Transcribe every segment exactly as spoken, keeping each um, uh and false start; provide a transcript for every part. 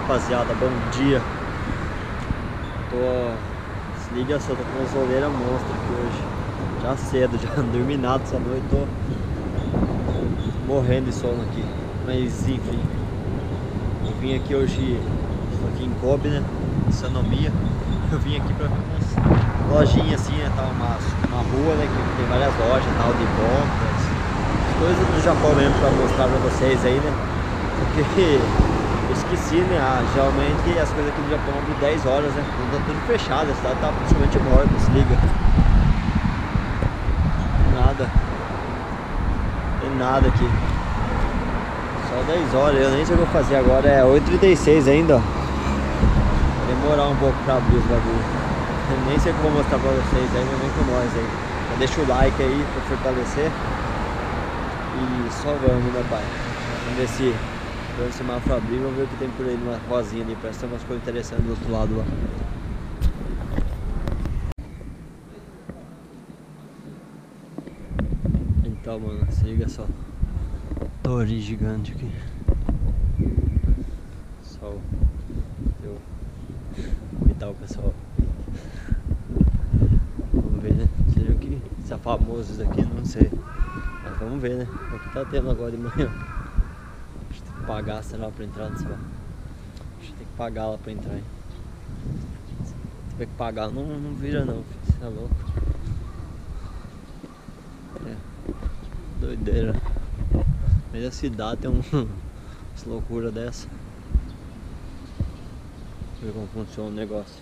rapaziada, bom dia. Tô... Se liga só, tô com uma zoleira monstra aqui hoje. Já cedo, já não dormi nada essa noite, tô morrendo de sono aqui. Mas enfim, eu vim aqui hoje, estou aqui em Kobe, né, em Sanomia. Eu vim aqui pra ver umas lojinhas assim, né, tá uma, uma rua, né, que tem várias lojas, tal, de compras, coisas do Japão mesmo pra mostrar pra vocês aí, né. Porque eu esqueci, né, ah, geralmente as coisas aqui no Japão abrem dez horas, né, então tá tudo fechado, a cidade tá praticamente morta, se liga. Nada, tem nada aqui, só dez horas, eu nem sei o que eu vou fazer agora, é oito e trinta e seis ainda, ó. Vai demorar um pouco pra abrir os bagulhos, eu nem sei o que eu vou mostrar pra vocês aí, mas vem com nós aí, então deixa o like aí pra fortalecer, e só vamos, meu pai, vamos ver se o semáforo abrir, vamos ver o que tem por aí numa rosinha ali, parece que tem umas coisas interessantes do outro lado lá. Então, mano, se liga só. Torre gigante aqui. Só eu invitar o pessoal. Vamos ver, né? Seja o que se é famoso isso daqui, não sei. Mas vamos ver, né? O que tá tendo agora de manhã. Acho que tem que pagar, será, pra entrar nesse lá. Acho que tem que pagar lá pra entrar, hein? Se tiver que pagar, não, não vira não, filho. Você é louco. É. Doideira. No meio da cidade tem um, umas loucuras dessa. Ver como funciona o negócio.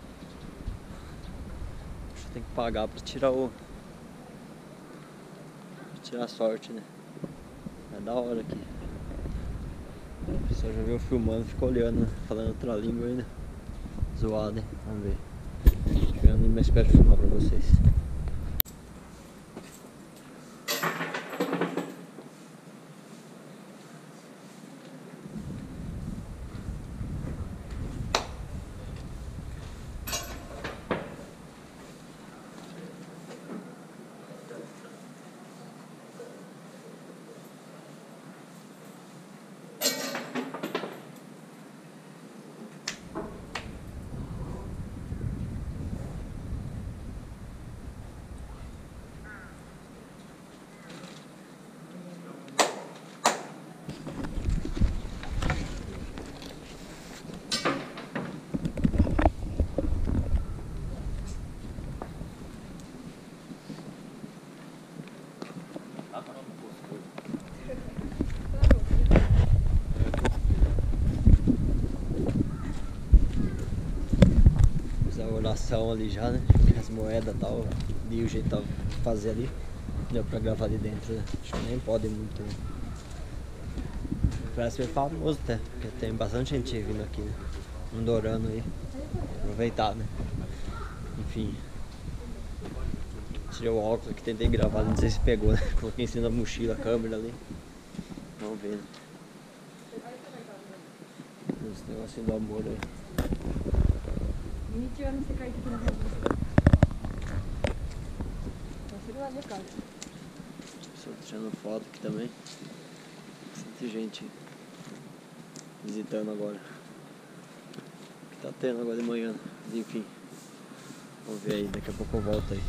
Acho que tem que pagar pra tirar o. Pra tirar a sorte, né? É da hora aqui. A pessoa já viu filmando, ficou olhando, né? Falando outra língua ainda. Zoado, hein? Vamos ver. Chegando, mas espero filmar pra vocês. Oração ali já, né? As moedas e tal, e o jeito de fazer ali, deu pra gravar ali dentro, né? Acho que nem pode muito, né? Parece bem famoso até, porque tem bastante gente vindo aqui, né? Andorando aí, aproveitar, né? Enfim, tirei o óculos aqui, tentei gravar, não sei se pegou, né? Coloquei em cima da mochila, a câmera ali, vamos ver, né? Esse negocinho do amor aí. vinte anos você caiu aqui na rua. Consigo lá de casa. Pessoal tirando foto aqui também. Bastante gente visitando agora. O que tá tendo agora de manhã. Mas enfim. Vamos ver aí, daqui a pouco eu volto aí.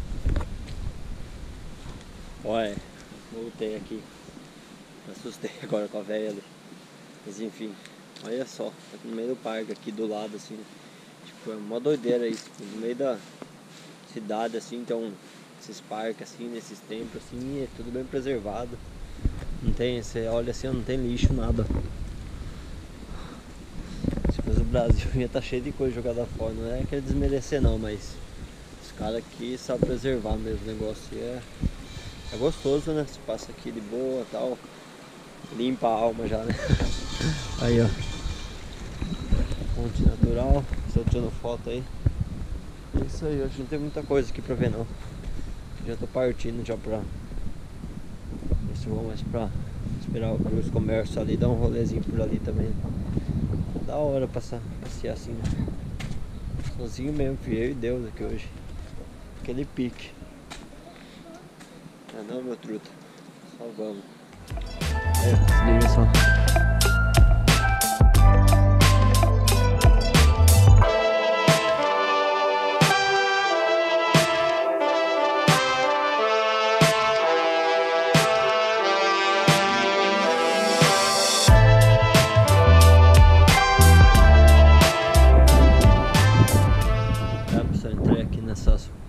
Olha, voltei aqui. Me assustei agora com a velha ali. Mas enfim, olha só, tá aqui no meio do parque aqui do lado assim. Tipo, é uma doideira isso, no meio da cidade assim, então esses parques assim, nesses templos assim, é tudo bem preservado. Não tem, você olha assim, não tem lixo, nada. Se fosse o Brasil ia estar cheio de coisa jogada fora, não é querer desmerecer não, mas os caras aqui sabem preservar mesmo o negócio. E é, é gostoso, né? Você passa aqui de boa e tal, limpa a alma já, né? Aí ó, fonte natural. Estou tirando foto aí. É isso aí, acho que não tem muita coisa aqui pra ver não. Já tô partindo já pra ver se eu vou mais pra esperar os comércios ali, dar um rolezinho por ali também. Da hora passar, passear assim, né? Sozinho mesmo, filho, eu e Deus aqui hoje. Aquele pique. Ah não, meu truta. Só vamos. É, se liga só.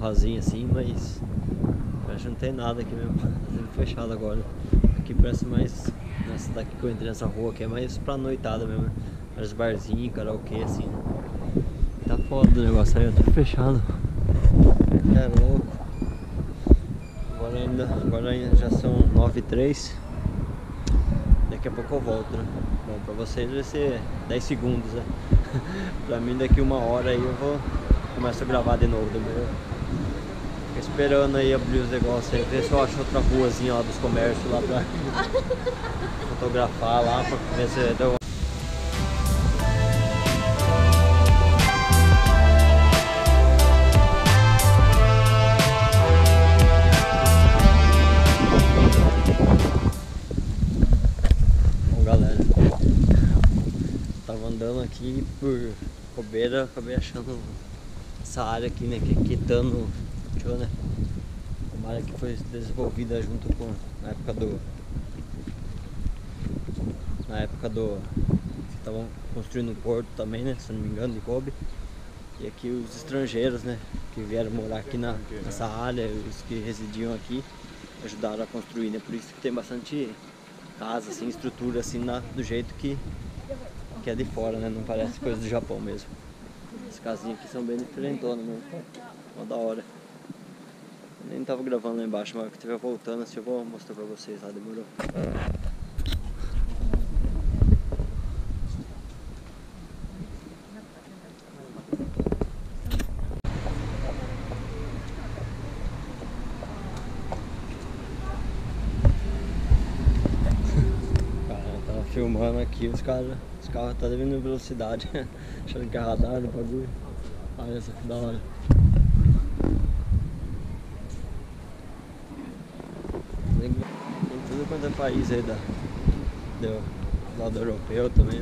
rasinha assim, mas parece que não tem nada aqui mesmo. Tá tudo fechado agora. Aqui parece mais, nessa daqui que eu entrei nessa rua aqui, é mais pra noitada mesmo. Vários barzinhos, karaokê assim, né? Tá foda o negócio aí, ó, tudo fechado. É louco. Agora ainda, agora ainda já são nove e três. Daqui a pouco eu volto, né? Bom, pra vocês vai ser dez segundos, né? Pra mim daqui uma hora aí eu vou começar a gravar de novo, entendeu? Fico esperando aí abrir os negócios aí, ver se eu acho outra ruazinha lá dos comércios lá pra fotografar lá, pra ver se deu. Galera, tava andando aqui por Cobeira, acabei achando essa área aqui, né, que é Quitano, né, uma área que foi desenvolvida junto com, na época do, na época do, que estavam construindo um porto também, né, se não me engano, de Kobe, e aqui os estrangeiros, né, que vieram morar aqui na, nessa área, os que residiam aqui, ajudaram a construir, né, por isso que tem bastante casa, assim, estrutura assim, na, do jeito que, que é de fora, né? Não parece coisa do Japão mesmo. As casinhas aqui são bem diferentonas mesmo. Uma da hora. Eu nem tava gravando lá embaixo, mas que estiver voltando assim eu vou mostrar pra vocês lá, demorou. Filmando aqui, os caras, os carros estão devendo velocidade, achando que é radar no bagulho. Olha só que da hora. Tem, tem tudo quanto é país aí da, do lado europeu também.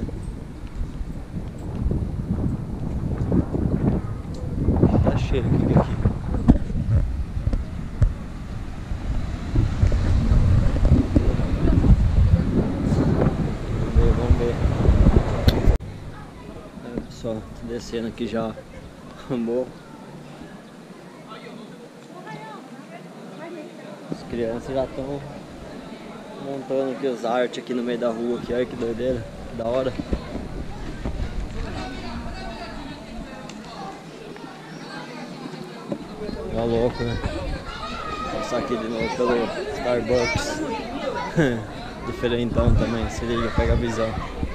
Tá cheio aqui. aqui. Só descendo aqui já morro. As crianças já estão montando aqui as artes aqui no meio da rua aqui, olha que doideira, que da hora. É louco, né? Vou passar aqui de novo pelo Starbucks. Diferentão também, se liga, pega a visão.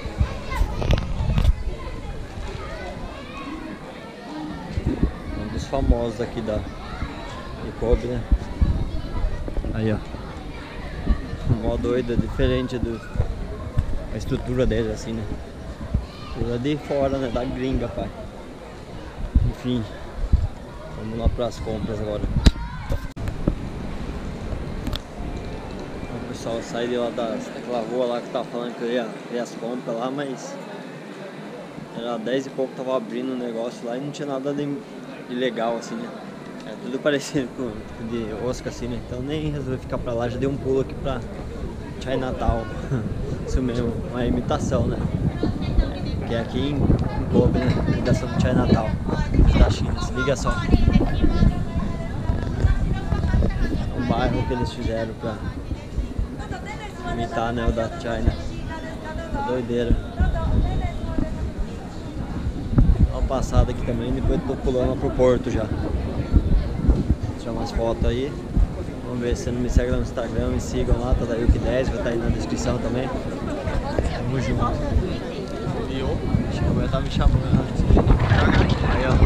Famosos aqui da de Kobe, né? Aí, ó, mó doida, diferente do a estrutura deles assim, né? Tudo de fora, né? Da gringa, pai. Enfim, vamos lá para as compras agora. O pessoal sai de lá das, daquela rua lá que tava falando que eu ia ver as compras lá, mas era dez e pouco, tava abrindo o negócio lá e não tinha nada de legal assim, né? É tudo parecido com de Osaka assim, né? Então nem resolvi ficar pra lá, já dei um pulo aqui pra Chinatown. Isso mesmo, uma imitação, né? Que é aqui em, em Kobe, né? Imitação do Chinatown da China, se liga só. É um bairro que eles fizeram pra imitar, né, o da China. É doideira. Passada aqui também, depois tô pulando lá pro porto já. Vou tirar umas fotos aí. Vamos ver se você não me segue lá no Instagram, me sigam lá, Tadailk dez, vai estar aí na descrição também. Tamo junto. Acho que a mulher tá me chamando. Aí, ó.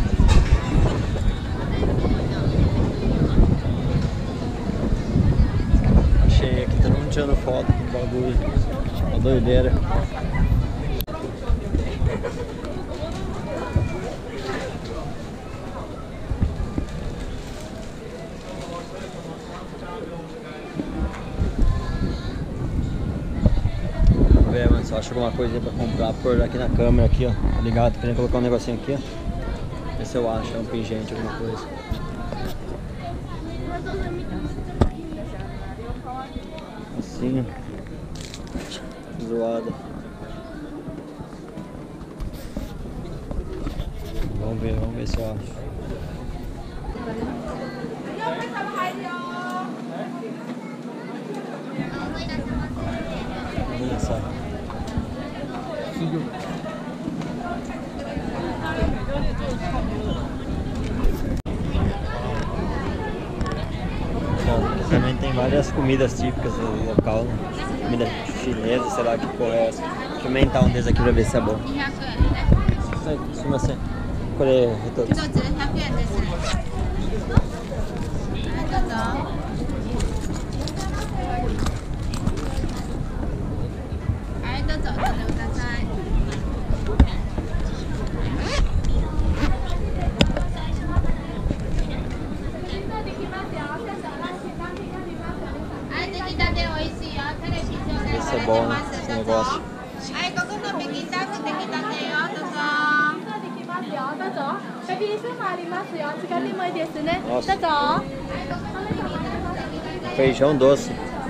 Achei aqui, todo mundo tirando foto do bagulho. Uma doideira. Só acho alguma coisa pra comprar por aqui na câmera aqui, ó. Tá ligado? Tô querendo colocar um negocinho aqui, ó. Ver se eu acho, é um pingente, alguma coisa. Assim, ó. Zoada. Vamos ver, vamos ver se eu acho. Olha só. Aqui também tem várias comidas típicas do local, né? Comida chinesa, sei lá que porra é essa. Deixa eu experimentar um desses aqui pra ver se é bom. Isso não sei. Qual é o retorno? Esse é bom, né? Esse negócio. Nossa. Feijão doce.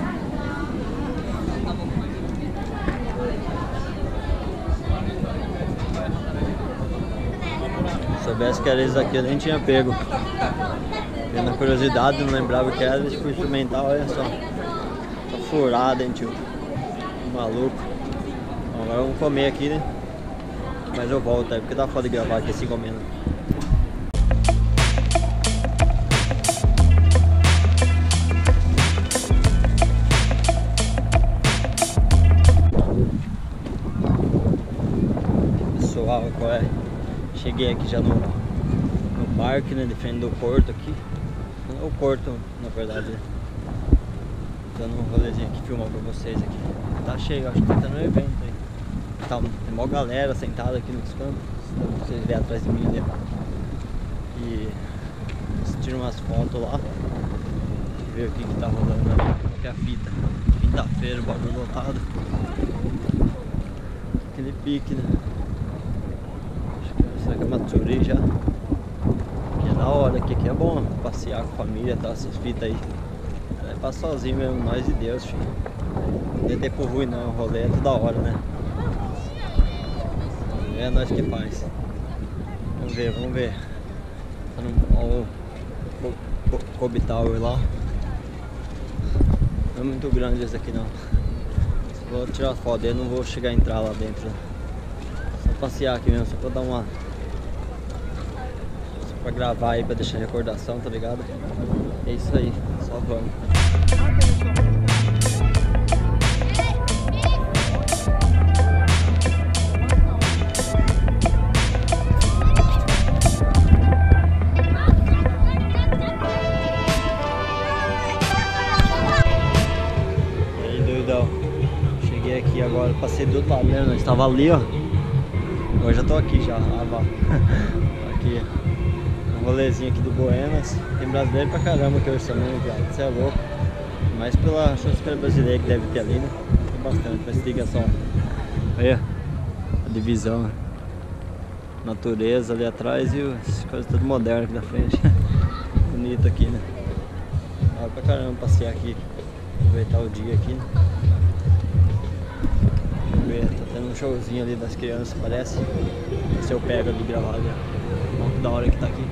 Se soubesse que era isso aqui, eu nem tinha pego. Porque na curiosidade, não lembrava que era, fui experimentar, olha só. Tô furado, hein, tio. Maluco. Bom, agora vamos comer aqui, né? Mas eu volto aí, porque tá foda de gravar aqui assim comendo. Pessoal, qual é? Cheguei aqui já no, no parque, né? De frente do porto aqui. O porto, na verdade, né? Dando um rolezinho aqui, filmar pra vocês aqui. Tá cheio, acho que tá tendo um evento aí. Tá, tem uma galera sentada aqui nos campos, pra vocês verem atrás de mim ali. E tiram umas fotos lá. Ver o que que tá rolando ali. Qual que é a fita? Quinta-feira, o bagulho lotado. Aquele pique, né? Acho que será que é Matsuri já. Que é da hora, que aqui é bom passear com a família, tá? Essas fitas aí. É pra sozinho mesmo, nós e Deus, filho. Não tem tempo ruim não, o rolê é toda hora, né? É nós que faz. Vamos ver, vamos ver. Olha o Kobe Tower lá. Não é muito grande esse aqui não. Vou tirar foto dele, não vou chegar a entrar lá dentro. Só passear aqui mesmo, só pra dar uma... Só pra gravar aí, pra deixar recordação, tá ligado? É isso aí, só vamos. Cheguei aqui agora, passei do outro lado, né? Nós estava ali, ó. Agora já tô aqui já, ah, aqui. Um rolezinho aqui do Buenas. Tem brasileiro pra caramba aqui hoje também, viado. Você é louco. Mas pela churrasqueira brasileira que deve ter ali, né? Tem bastante, mas liga só. Olha a divisão, né? Natureza ali atrás e as coisas tudo modernas aqui na frente. Bonito aqui, né? Dá pra caramba passear aqui. Aproveitar o dia aqui, né? Tá tendo um showzinho ali das crianças, parece. Se eu pego ali gravar ali, ó. Que da hora que tá aqui.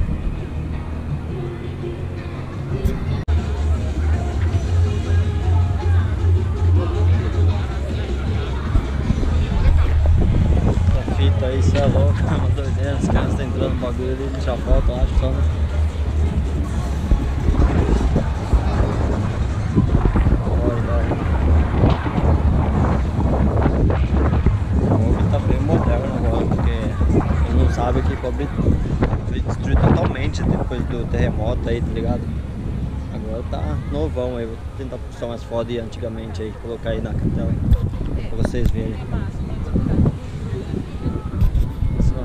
Essa fita aí, cê é louco, uma doideira. As crianças estão entrando no bagulho ali, tirar foto, eu acho só, né? Sabe que Kobe foi destruído totalmente depois do terremoto aí, tá ligado? Agora tá novão aí, vou tentar puxar umas fotos de antigamente aí, colocar aí na tela pra vocês verem. Só,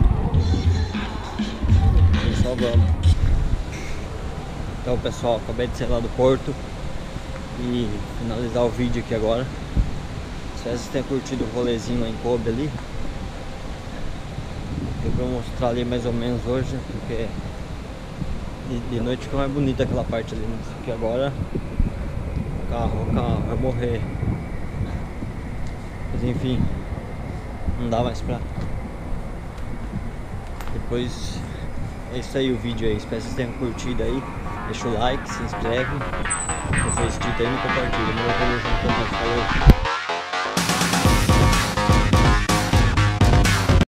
só vamos. Então pessoal, acabei de sair lá do porto e finalizar o vídeo aqui agora. Espero que vocês tenham curtido o rolezinho lá em Kobe ali. Eu vou mostrar ali mais ou menos hoje, porque de, de noite fica mais bonita aquela parte ali, né? Porque agora o carro, o carro vai morrer. Mas enfim, não dá mais pra... Depois é isso aí o vídeo aí. Espero que vocês tenham curtido aí. Deixa o like, se inscreve. Se for inscrito aí, não compartilha. Não vou junto, falou.